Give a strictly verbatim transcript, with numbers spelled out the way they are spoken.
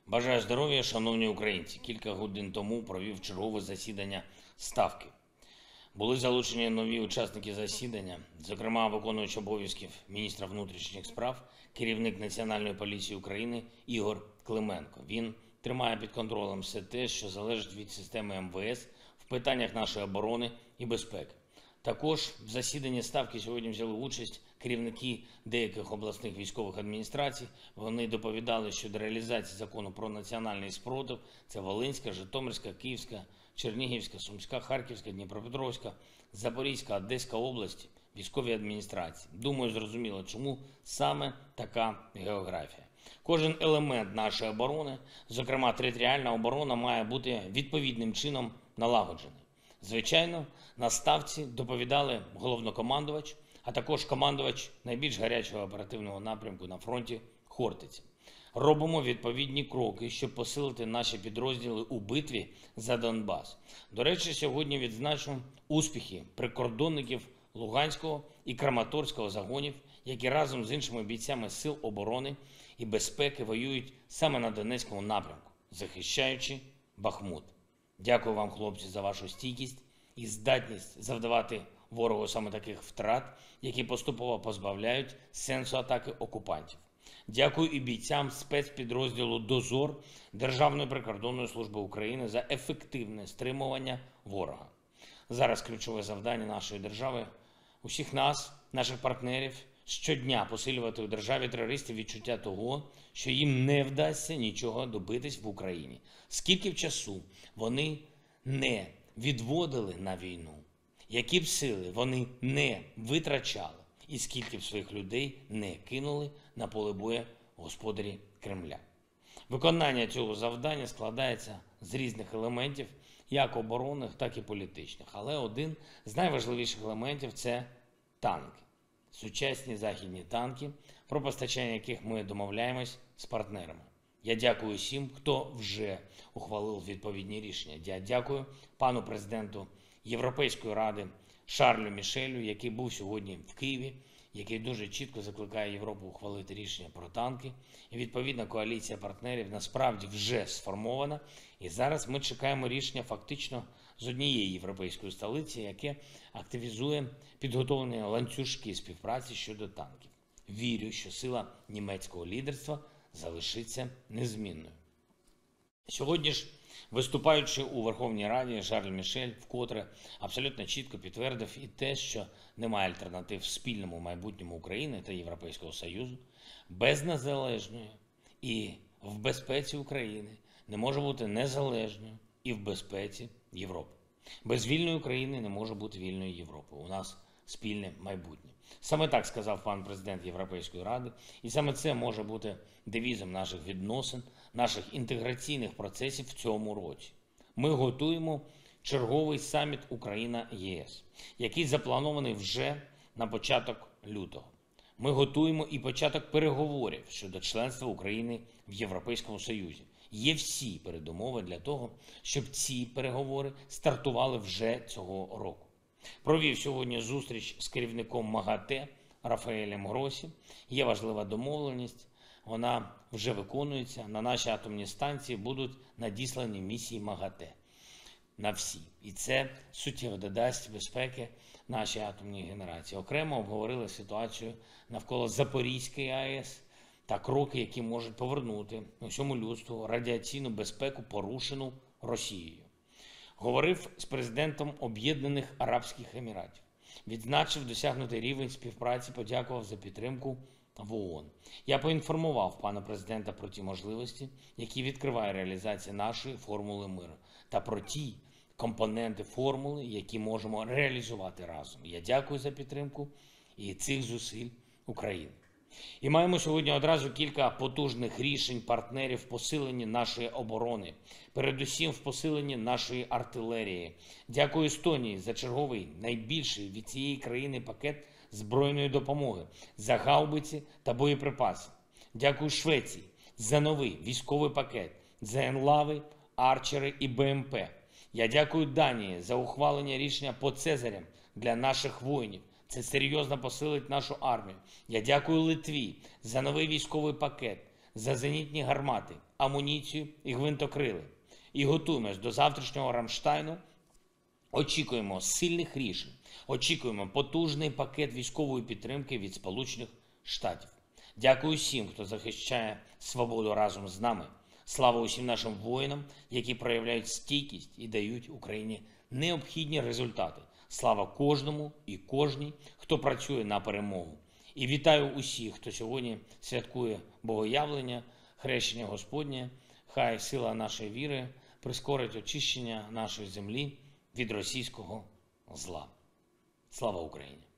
Бажаю здоров'я, шановні українці. Кілька годин тому провів чергове засідання Ставки. Були залучені нові учасники засідання, зокрема виконуючий обов'язків міністра внутрішніх справ, керівник Національної поліції України Ігор Клименко. Він тримає під контролем все те, що залежить від системи ем ве ес в питаннях нашої оборони і безпеки. Також в засіданні Ставки сьогодні взяли участь керівники деяких обласних військових адміністрацій. Вони доповідали щодо реалізації закону про національний спротив. Це Волинська, Житомирська, Київська, Чернігівська, Сумська, Харківська, Дніпропетровська, Запорізька, Одеська області, військові адміністрації. Думаю, зрозуміло, чому саме така географія. Кожен елемент нашої оборони, зокрема територіальна оборона, має бути відповідним чином налагоджений. Звичайно, на Ставці доповідали головнокомандувач, а також командувач найбільш гарячого оперативного напрямку на фронті Хортиця. Робимо відповідні кроки, щоб посилити наші підрозділи у битві за Донбас. До речі, сьогодні відзначу успіхи прикордонників Луганського і Краматорського загонів, які разом з іншими бійцями сил оборони і безпеки воюють саме на Донецькому напрямку, захищаючи Бахмут. Дякую вам, хлопці, за вашу стійкість і здатність завдавати ворогу саме таких втрат, які поступово позбавляють сенсу атаки окупантів. Дякую і бійцям спецпідрозділу «Дозор» Державної прикордонної служби України за ефективне стримування ворога. Зараз ключове завдання нашої держави – усіх нас, наших партнерів, щодня посилювати у державі терористів відчуття того, що їм не вдасться нічого добитись в Україні. Скільки б часу вони не відводили на війну, які б сили вони не витрачали, і скільки б своїх людей не кинули на поле бою господарі Кремля. Виконання цього завдання складається з різних елементів, як оборонних, так і політичних. Але один з найважливіших елементів – це танки. Сучасні західні танки, про постачання яких ми домовляємось з партнерами. Я дякую всім, хто вже ухвалив відповідні рішення. Я дякую пану президенту Європейської ради Шарлю Мішелю, який був сьогодні в Києві, який дуже чітко закликає Європу ухвалити рішення про танки. І відповідна коаліція партнерів насправді вже сформована. І зараз ми чекаємо рішення фактично з однієї європейської столиці, яке активізує підготовлені ланцюжки співпраці щодо танків. Вірю, що сила німецького лідерства залишиться незмінною. Сьогодні ж, виступаючи у Верховній Раді, Шарль Мішель вкотре абсолютно чітко підтвердив і те, що немає альтернатив спільному майбутньому України та Європейського Союзу. Без незалежної і в безпеці України не може бути незалежною і в безпеці Європи. Без вільної України не може бути вільної Європи. У нас спільне майбутнє. Саме так сказав пан президент Європейської Ради, і саме це може бути девізом наших відносин, наших інтеграційних процесів в цьому році. Ми готуємо черговий саміт Україна-Є Ес, який запланований вже на початок лютого. Ми готуємо і початок переговорів щодо членства України в Європейському Союзі. Є всі передумови для того, щоб ці переговори стартували вже цього року. Провів сьогодні зустріч з керівником МАГАТЕ Рафаелем Гросі. Є важлива домовленість, вона вже виконується. На наші атомні станції будуть надіслані місії МАГАТЕ. На всі. І це суттєво додасть безпеки нашій атомній генерації. Окремо обговорили ситуацію навколо Запорізької АЕС та кроки, які можуть повернути усьому людству радіаційну безпеку, порушену Росією. Говорив з президентом Об'єднаних Арабських Еміратів. Відзначив досягнутий рівень співпраці, подякував за підтримку в ООН. Я поінформував пана президента про ті можливості, які відкриває реалізація нашої формули миру, та про ті компоненти формули, які можемо реалізувати разом. Я дякую за підтримку і цих зусиль України. І маємо сьогодні одразу кілька потужних рішень партнерів в посиленні нашої оборони, передусім в посиленні нашої артилерії. Дякую Естонії за черговий, найбільший від цієї країни пакет збройної допомоги, за гаубиці та боєприпаси. Дякую Швеції за новий військовий пакет, за енлави, арчери і Б М П. Я дякую Данії за ухвалення рішення по Цезарям для наших воїнів. Це серйозно посилить нашу армію. Я дякую Литві за новий військовий пакет за зенітні гармати, амуніцію і гвинтокрили. І готуємось до завтрашнього Рамштайну. Очікуємо сильних рішень, очікуємо потужний пакет військової підтримки від Сполучених Штатів. Дякую всім, хто захищає свободу разом з нами. Слава усім нашим воїнам, які проявляють стійкість і дають Україні необхідні результати. Слава кожному і кожній, хто працює на перемогу. І вітаю усіх, хто сьогодні святкує Богоявлення, хрещення Господнє. Хай сила нашої віри прискорить очищення нашої землі від російського зла. Слава Україні!